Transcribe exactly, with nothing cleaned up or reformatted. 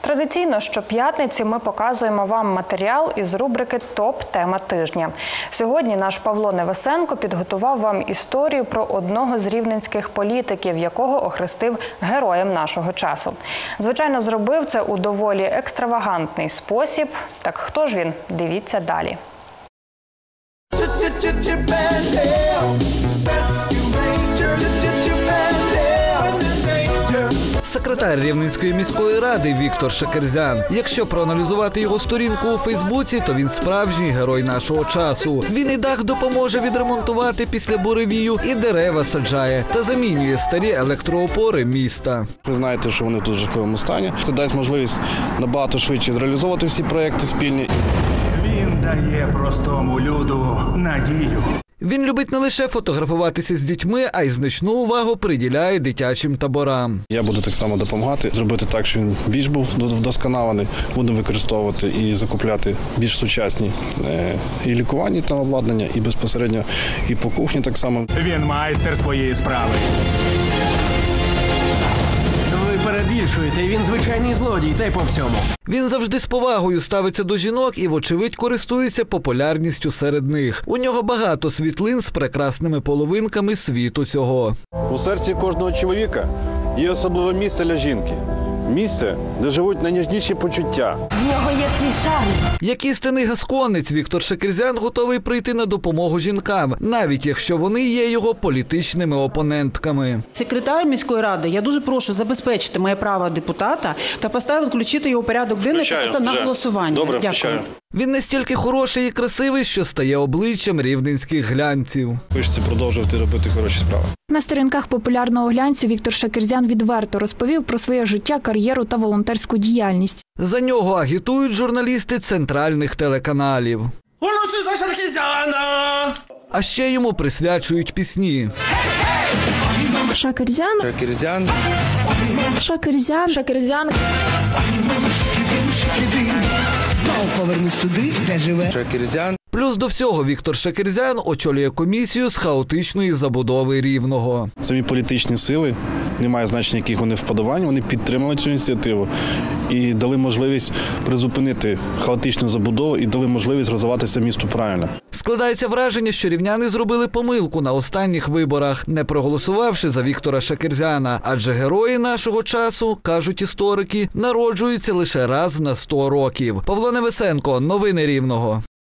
Традиційно щоп'ятниці ми показуємо вам матеріал із рубрики «Топ-тема тижня». Сьогодні наш Павло Невесенко підготував вам історію про одного з рівненських політиків, якого охрестив героєм нашого часу. Звичайно, зробив це у доволі екстравагантний спосіб. Так хто ж він? Дивіться далі. Секретар Рівненської міської ради Віктор Шакерзян. Якщо проаналізувати його сторінку у Фейсбуці, то він справжній герой нашого часу. Він і дах допоможе відремонтувати після буревію, і дерева саджає та замінює старі електроопори міста. Ви знаєте, що вони тут в жахливому стані. Це дасть можливість набагато швидше зреалізовувати всі проекти спільні. Він дає простому люду надію. Він любить не лише фотографуватися з дітьми, а й значну увагу приділяє дитячим таборам. Я буду так само допомагати, зробити так, щоб він більш був вдосконалений. Будемо використовувати і закупляти більш сучасні і лікувальні там обладнання, і безпосередньо і по кухні так само. Він майстер своєї справи. Ви перебільшуєте, він звичайний злодій, та й по всьому. Він завжди з повагою ставиться до жінок і, вочевидь, користується популярністю серед них. У нього багато світлин з прекрасними половинками світу цього. У серці кожного чоловіка є особливе місце для жінки. Місце, де живуть найніжніші почуття. В нього є свій шарм. Як істинний гасконець, Віктор Шакерзян готовий прийти на допомогу жінкам, навіть якщо вони є його політичними опонентками. Секретар міської ради, я дуже прошу забезпечити моє право депутата та поставити, включити його у порядок денний просто на голосування. Добре, дякую. Він настільки хороший і красивий, що стає обличчям рівненських глянців. Хочеться продовжувати робити хороші справи. На сторінках популярного глянцю Віктор Шакерзян відверто розповів про своє життя, кар'єру та волонтерську діяльність. За нього агітують журналісти центральних телеканалів. Голосуй за Шакерзяна! А ще йому присвячують пісні. Шакерзян. Шакерзян. Шакерзян. Шакерзян. Знову повернусь туди, де живе. Шакерзян. Плюс до всього Віктор Шакерзян очолює комісію з хаотичної забудови Рівного. Самі політичні сили, немає значення, яких вони вподобань, вони підтримали цю ініціативу і дали можливість призупинити хаотичну забудову і дали можливість розвиватися місту правильно. Складається враження, що рівняни зробили помилку на останніх виборах, не проголосувавши за Віктора Шакерзяна. Адже герої нашого часу, кажуть історики, народжуються лише раз на сто років. Павло Невесенко, новини Рівного.